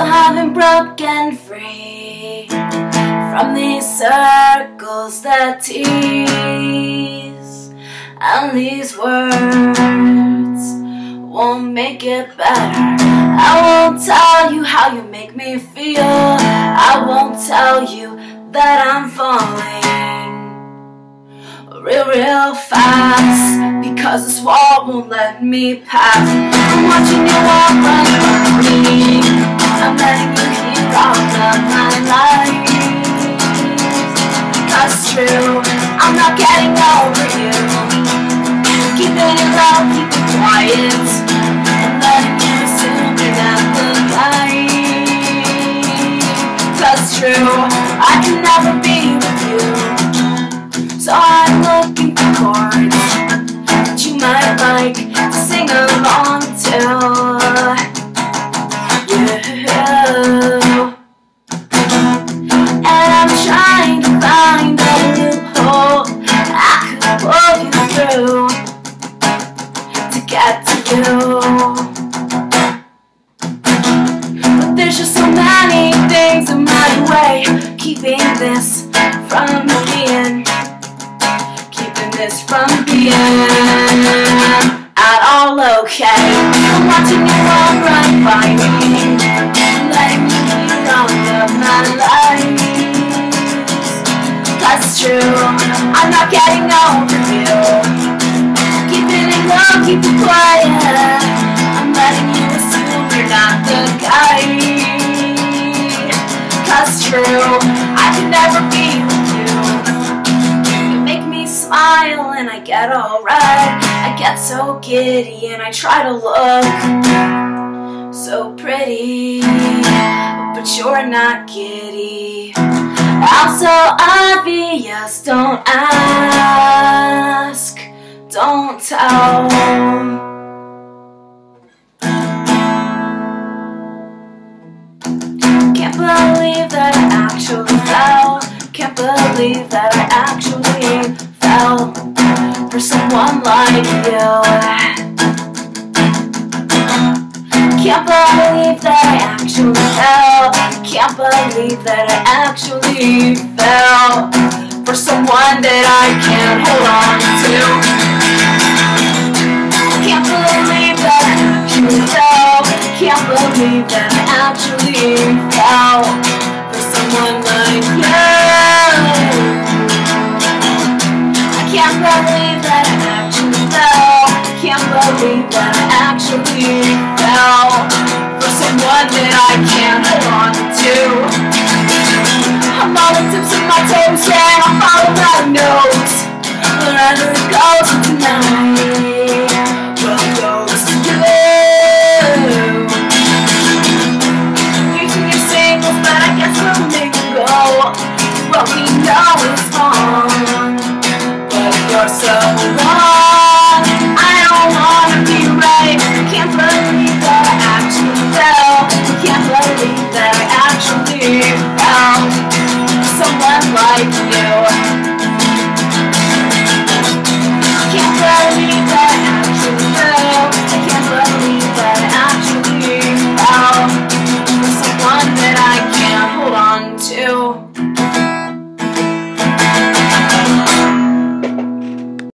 Still haven't broken free from these circles that tease, and these words won't make it better. I won't tell you how you make me feel. I won't tell you that I'm falling real fast, because this wall won't let me pass. I'm watching you walk right by me. I'm letting you hear all of my life. Cause it's true, I'm not getting over you. Keeping it low, keep it quiet, and letting you assume you're not the guy. Cause it's true, I can never be with you. So I'm looking for chords that you might like to sing along to. Yeah. And I'm trying to find a loophole I could pull you through to get to you. But there's just so many things in my way, keeping this from being at all okay. I'm watching you walk right by me, letting you hear all of my life. That's true, I'm not getting over you. Keeping it low, keep it quiet. I'm letting you assume you're not the guy. That's true, I could never be with you. You make me smile and I get alright. I get so giddy and I try to look so pretty, but you're not giddy. I'm so obvious, don't ask, don't tell. Can't believe that I actually fell. Can't believe that I actually fell for someone like you. Can't believe that I actually fell. Can't believe that I actually fell for someone that I can't hold on to. Can't believe that I actually fell. Can't believe that I actually fell for someone like you. I can't believe that I actually fell. Can't believe that I actually fell for someone that I can't hold on to. I'm on the tips of my toes, yeah, I'm following my nose wherever it goes tonight.